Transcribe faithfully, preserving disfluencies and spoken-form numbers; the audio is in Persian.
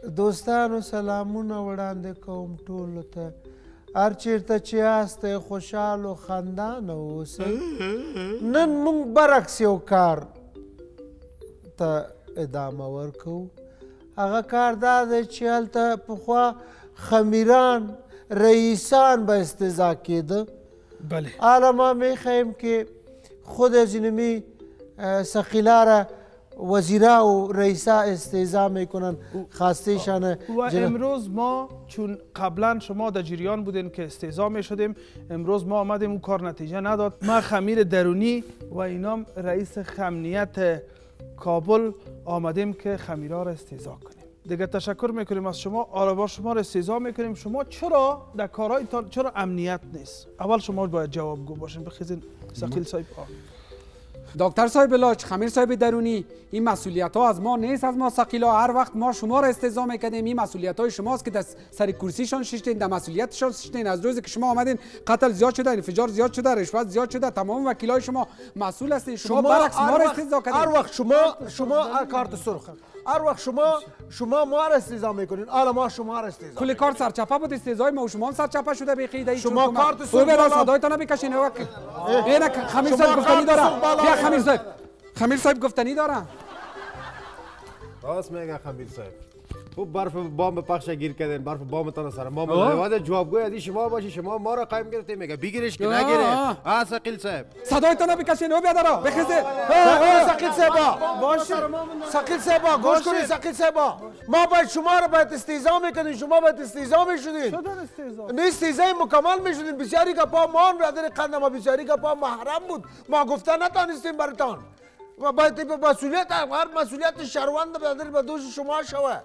دوستانو سلامونه وړاندې کوم ټولو ته هر چیرته چې یاستئ خوشحال و خندانه اوسئ. نن موږ برعکس یو کار ته ادامه ورکوو. هغه کار دا دی چې هلته پخوا خمیران رئیسان به استضاء کېده. بله. حالا ما میخواهیم که خود از اینمی سخیلار وزیرا و رئیسا استضاء میکنن خواستهشان. و امروز ما چون قبلا شما در جریان بودین که استضاء میشدیم، امروز ما آمدیم اون کار نتیجه نداد. ما خمیر درونی و اینام رئیس خمنیت کابل آمدیم که خمیرها را استضاء کنیم. دیگه تشکر میکنیم از شما. آره با شما را استضاء میکنیم. شما چرا در کارهایتان چرا امنیت نیست؟ اول شما باید جوابگو باشین. بخیزین ثقیل صاحب. دکتر صاحب لاج، خمیر صاحب درونی، این مسئولیت ها از ما نیست، از ما ثقیلا. هر وقت ما شما را استضاء میکردیم این مسئولیت های شماست که در سر کرسیشان ششتین، در مسئولیتشان ششتین. از روزی که شما آمدین قتل زیاد شده، انفجار زیاد شده، رشوت زیاد شده. تمام وکیلای شما مسئول هستین. شما برعکس ما را استضاء کردین. هر وقت شما شما کارت سرخ، هر وقت شما شما ما را استضاء میکنین. حالا ما شما را استضاء کل کار سرچپه بود. استضاء ما و شما هم سرچپه شده بخیده. شما کارت سرخ بالا صدایتان بکشین. اینا خمیر صاحب گفتنی داره. بیا خمیر صاحب. خمیر صاحب گفتنی داره. راست میگه خمیر صاحب. خوب برف بام پخش گیر کردن. برف بامتان سر ما مدد جوابگوی ادی شما باشی. شما ما را قایم گرفته میگه بگیرش که نگیره. آ ثقیل صاحب. صدایتان بکشین و بیا دارا. بخیزه. ثقیل صاحب باشه. ثقیل صاحب گوش کنید. ثقیل صاحب ما باید شما را باید استضاء میکنیم. شما باید استضاء میشدین. شدن استضاء. نه استضاء مکمل میشدین. بسیاری که پا مان برادر قند ما بسیاری که پا محرم بود. ما گفتن نتانستیم برتان. و باید مسئولیت هر مسئولیت شهروند برادر به دوش شما شوه.